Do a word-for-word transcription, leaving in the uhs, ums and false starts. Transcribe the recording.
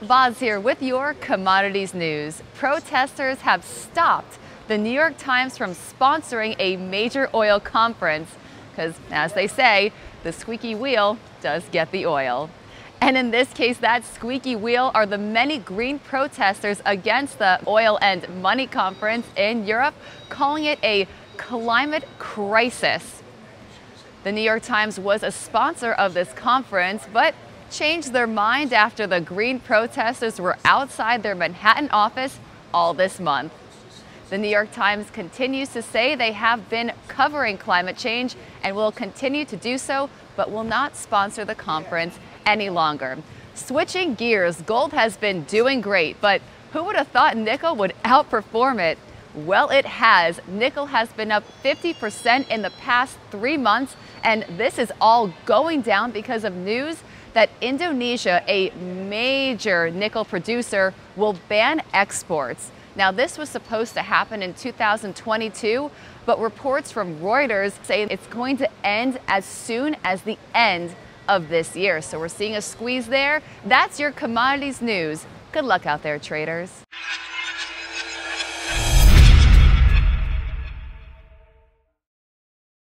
Boz here with your commodities news. Protesters have stopped the New York Times from sponsoring a major oil conference because, as they say, the squeaky wheel does get the oil. And in this case, that squeaky wheel are the many green protesters against the Oil and Money Conference in Europe, calling it a climate crisis. The New York Times was a sponsor of this conference, but changed their mind after the green protesters were outside their Manhattan office all this month. The New York Times continues to say they have been covering climate change and will continue to do so, but will not sponsor the conference any longer. Switching gears, gold has been doing great, but who would have thought nickel would outperform it? Well, it has. Nickel has been up fifty percent in the past three months, and this is all going down because of news that Indonesia, a major nickel producer, will ban exports. Now, this was supposed to happen in two thousand twenty-two, but reports from Reuters say it's going to end as soon as the end of this year. So we're seeing a squeeze there. That's your commodities news. Good luck out there, traders.